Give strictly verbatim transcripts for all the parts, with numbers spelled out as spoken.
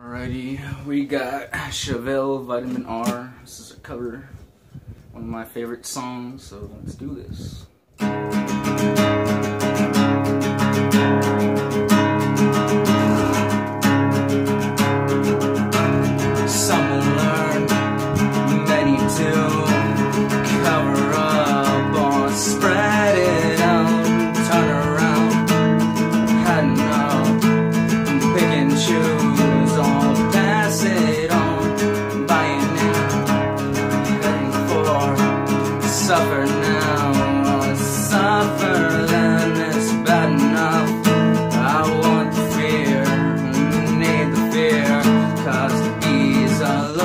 Alrighty, we got Chevelle, Vitamin R. This is a cover, one of my favorite songs, so let's do this. Some will learn, many do, cover up or spread it out, turn around, I know, pick and choose. Suffer now, suffer then it's bad enough. I want the fear, need the fear, cause he's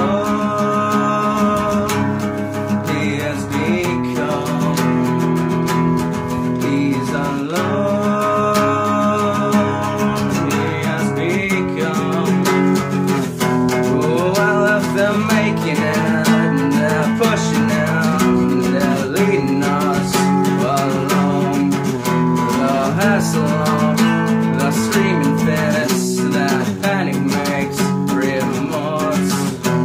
alone. He has become, he's alone. He has become. Oh, I left them making it, they're pushing it, leading us along the hassle, the screaming fits that panic makes remorse.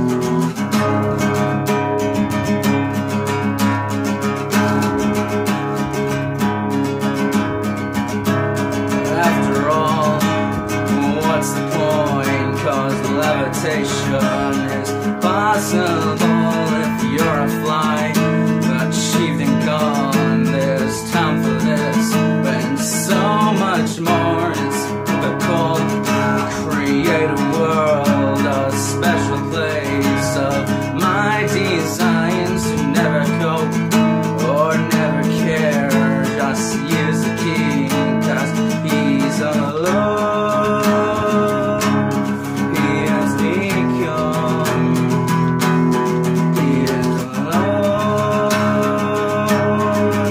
After all, what's the point? Cause levitation is possible if you're a fly. Achieved and gone, there's time for this, and so much more is difficult. Create a world, a special place of my designs who never cope or never care. Just use the key, cause he's alone. He has become, he is alone.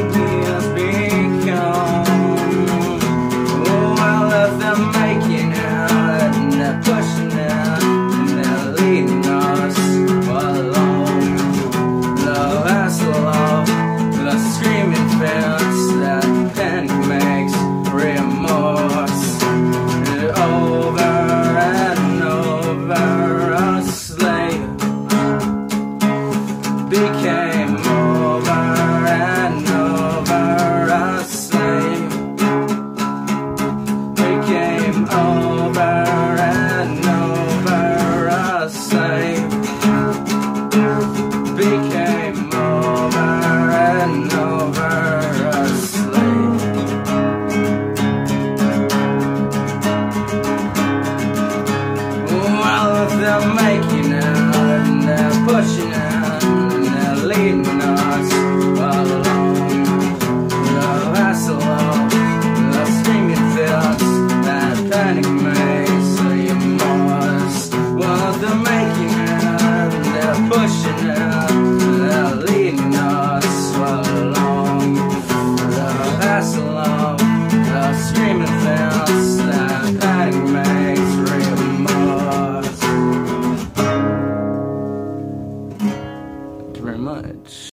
Pushing it, and they're leading us along the hassle of the screaming fits that panic makes remorse. And over and over, a slave became over and over, a slave became over. Became over and over a slave. Well, if they're making it, and they're pushing it, and they're leading us along the hassle of the screaming fits that panic makes remorse. Well, if they're making it, they're pushing it, they're leading us along the hassle of the screaming fence that